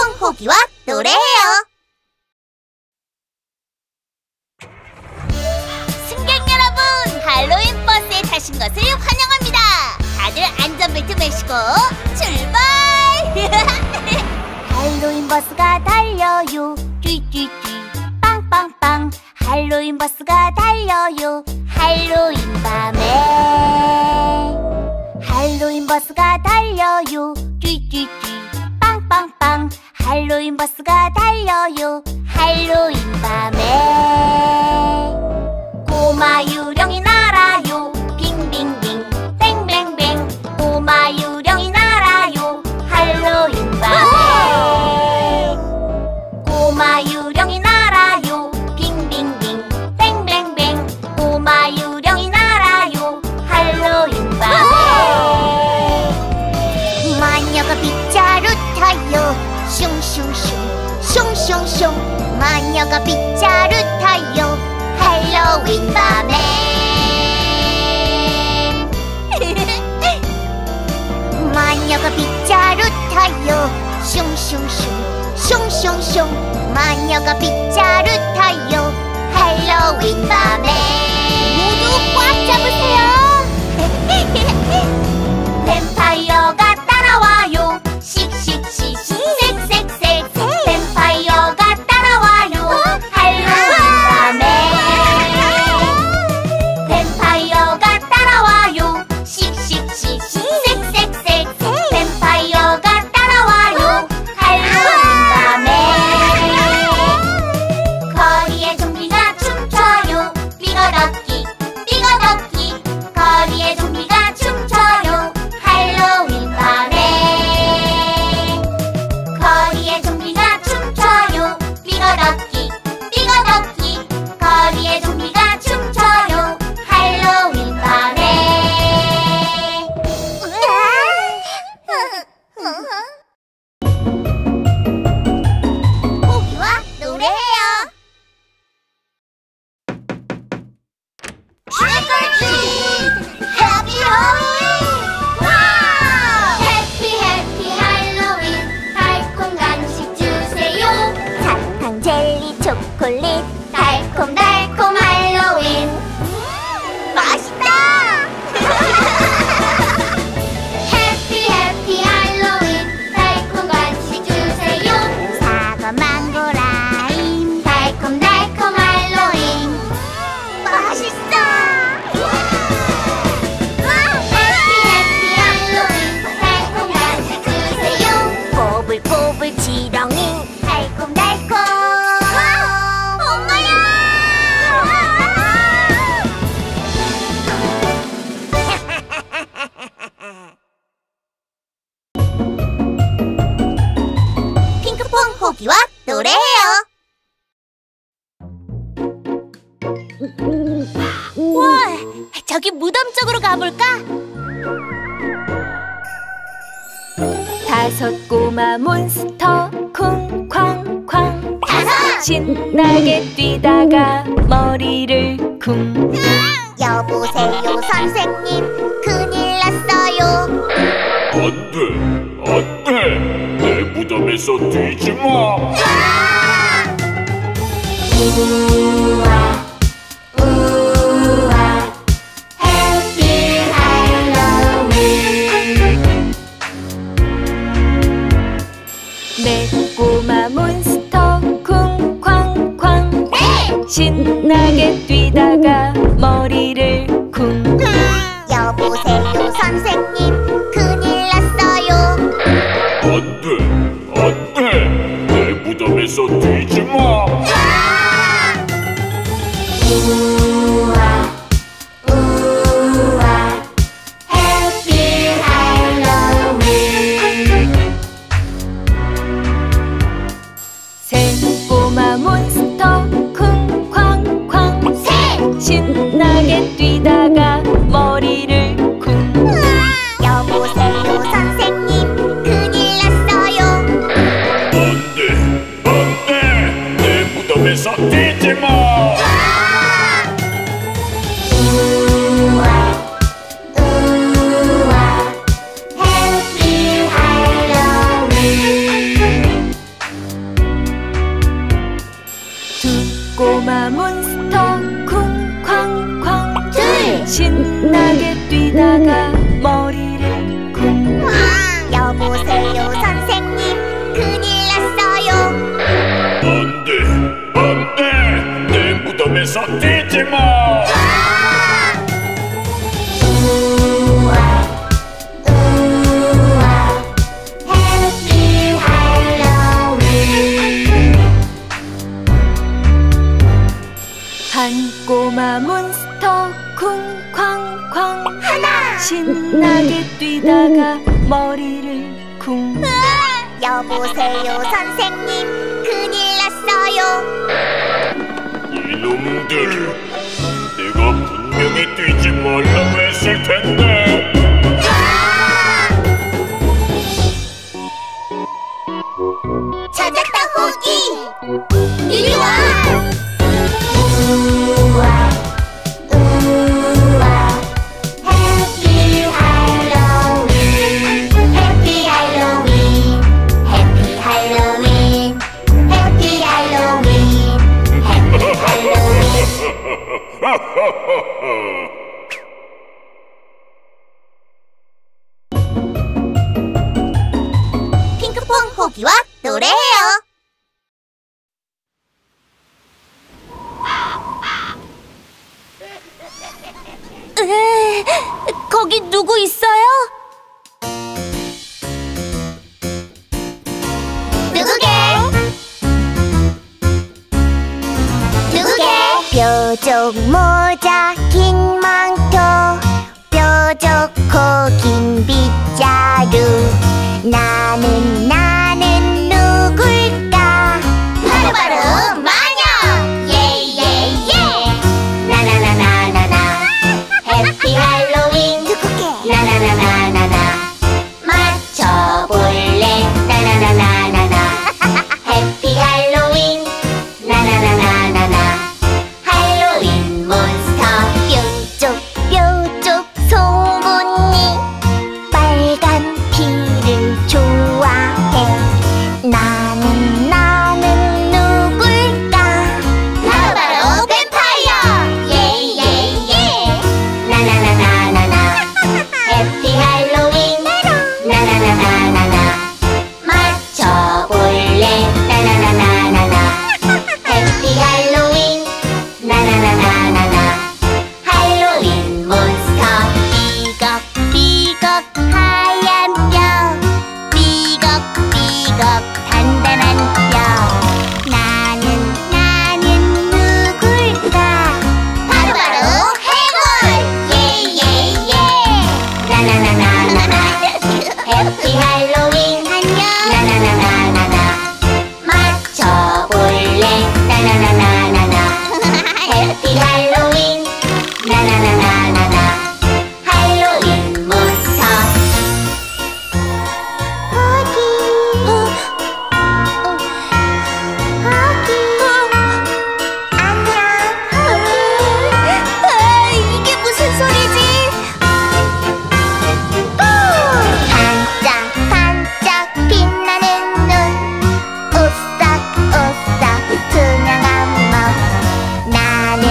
핑크퐁 호기와 노래해요. 승객 여러분, 할로윈 버스에 타신 것을 환영합니다. 다들 안전벨트 매시고 출발! 할로윈 버스가 달려요. 쥐쥐쥐 빵빵빵. 할로윈 버스가 달려요. 할로윈 밤에. 할로윈 버스가 달려요. 쥐쥐쥐 빵빵빵. 할로윈 버스가 달려요. 할로윈 밤에. 꼬마 유령이 날아요. 빙빙빙 뱅뱅뱅. 꼬마 유령이 날아요. 할로윈 밤에. 꼬마 유령이 날아요. 빙빙빙 뱅뱅뱅. 꼬마 유령이 날아요. 할로윈 밤에. 마녀가 빗자루 타요. 슝슝슝 슝슝슝. 마녀가 빗자루 타요. 할로윈 밤에. 마녀가 빗자루 타요. 슝슝슝 슝슝슝. 마녀가 빗자루 타요. 할로윈 밤에. 모두 꽉 잡으세요. 뱀파이어가 따라와요. 씩씩씩 색색색. 뱀파이어가 따라와요. 할로윈 밤에. 뱀파이어가 따라와요. 씩씩씩 색색색. 뱀파이어가 따라와요. 할로윈 밤에. 거리에 좀비가 춤춰요. 삐거덕기 삐거덕기. 거리에 좀비가 춤춰요. 할로윈 밤에. 거리에 좀비가 춤춰요. 삐거덕기 삐거덕기. 거리에 좀비가 춤춰요. 할로윈 밤에. 호기와 노래해요. 해피 할로윈! 와우! 해피 해피 할로윈. 달콤 간식 주세요. 사탕 젤리 초콜릿. 달콤달콤 할로윈. 맛있다! 해피 해피 할로윈. 달콤 간식 주세요. 사과 망고 라임. 달콤달콤 할로윈. 맛있어! 해피 해피 할로윈. 달콤 간식 주세요. 보불보불 지렁이. 달콤달콤. 엄마야! 핑크퐁 호기와 노래해요. 와, 저기 무덤 쪽으로 가볼까? 다섯 꼬마 몬스터 쿵쾅쾅. 다섯! 신나게 뛰다가 머리를 쿵. 여보세요 선생님, 큰일 났어요. 안 돼, 안 돼. 내 무덤에서 뛰지 마. 우와 우와 해피 할로윈. 네 꼬마 몬스터 쿵쾅쾅. 네! 신나게 뛰다가 머리를 쿵. 여보세요 선생님, 큰일 났어요. 안 돼, 안 돼. 내 무덤에서 뛰지 마. 우와 우와 해피 할로윈. 새 꼬마 몬스터 쿵쾅쾅. 셋! 무덤에서 뛰지 마. 우와 우와 해피 할로윈. 한 꼬마 몬스터 쿵쾅쾅 하나 신나게 뛰다가 머리를 쿵. 여보세요 선생님 큰일 났어요. 이놈들, 내가 분명히 뛰지 말라고 했을 텐데. 찾았다 호기 이리 와. 우와 우와 해피 할로윈 해피 할로윈 해피 할로윈 해피 할로윈 해피 할로윈. 핑크퐁 호기와 노래해요. 거기 누구 있어요? 누구게? 누구게? 뾰족 모자 긴 망토 뾰족 코 긴 빗자루 나는 누굴까? 바로 마녀 예예예 나나나나나나 해피 할로윈 누구게? 나나나나나나 맞춰볼래 나나나나나나 해피 할로윈 나나나나나나 할로윈 몬스터 뾰족 송곳니 빨간 피를 좋아해 나는 누굴까? 바로 뱀파이어 예예예 나나나나나나 해피 할로윈 나나나나나나 맞춰볼래 나나나나나나 해피 할로윈 나나나나나나 할로윈 몬스터 삐걱삐걱 하얀 뼈 삐걱삐걱 단단한 뼈 나는 누굴까? 바로 해골 예예예 나나나나나나 해피 할로윈 안녕 나나나나나나 맞춰볼래 나나나나나나 해피 할로윈 나나나나나나 할로윈 몬스터 호기 안녕 이게 무슨 소리지? 반짝반짝 빛나는 눈 오싹오싹 투명한 몸 나는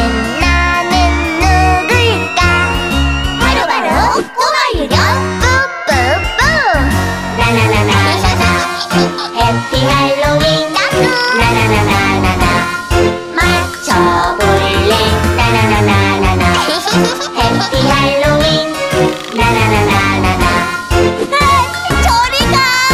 누굴까? 바로 꼬마 유령 뿌뿌뿌 나나나나나나 해피 할로윈 나나나나나나 맞춰볼래 나나나나나나 해피 할로윈 나나나나나나 저리 가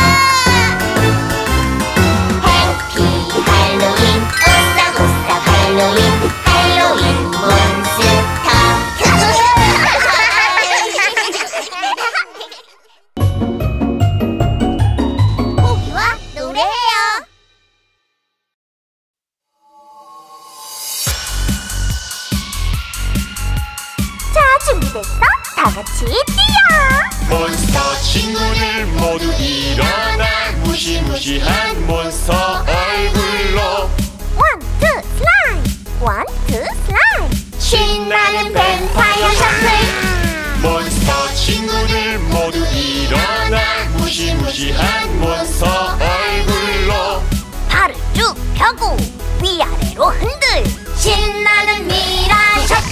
해피 할로윈 오싹오싹 할로윈 할로윈 몬스터 호기와 노래해요. 자 준비됐어? 다 같이 뛰어. 몬스터 친구들 모두 일어나. 무시무시한 몬스터 얼굴로 원, 투, 슬라임! 원, 투, 슬라임! 신나는 뱀파이어 셔플! 몬스터 친구들 모두 일어나. 무시무시한 몬스터 얼굴로 발을 쭉 펴고 위아래로 흔들! 신나는 미라 셔플!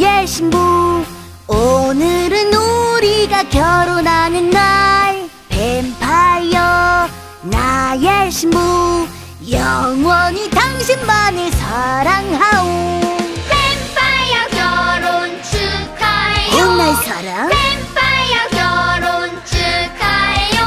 나의 신부. 오늘은 우리가 결혼하는 날. 뱀파이어 나의 신부, 영원히 당신만을 사랑하오. 뱀파이어 결혼 축하해요. 날 사랑. 뱀파이어 결혼 축하해요.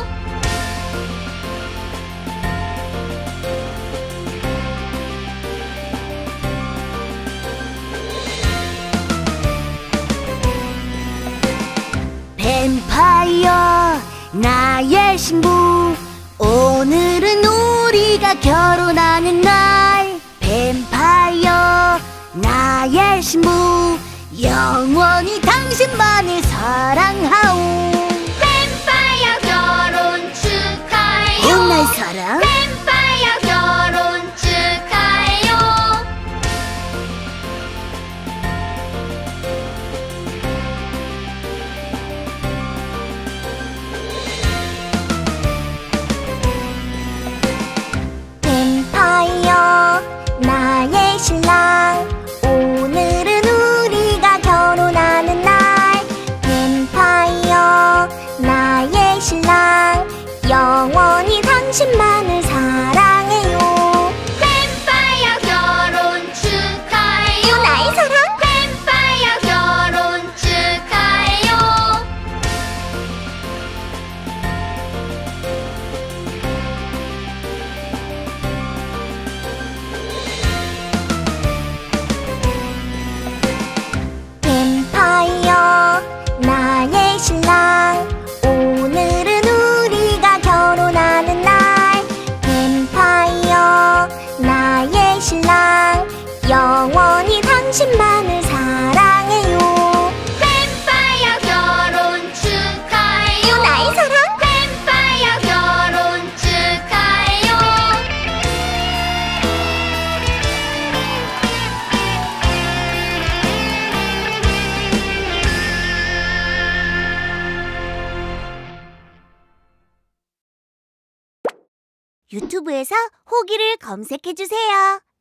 뱀파이어 나의 신부. 오늘은 우리가 결혼하는 날. 뱀파이어 나의 신부, 영원히 당신만을 사랑하오. 뱀파이어 결혼 축하해요. 날 사랑. 뱀파이어 결혼 축하해요. 뱀파이어 나의 신랑. 오늘은 우리가 결혼하는 날. 뱀파이어 나의 신랑, 영원히 당신만을 사랑해요. 뱀파이어 결혼 축하해요. 나의 사랑. 뱀파이어 결혼 축하해요. 뱀파이어 나의 신랑. 오늘은 우리가 결혼하는 날. 뱀파이어 나의 신랑, 영원히 당신만을 사랑해요. 뱀파이어 결혼 축하해요. 나의 사랑. 뱀파이어 결혼 축하해요. 유튜브에서 호기를 검색해주세요.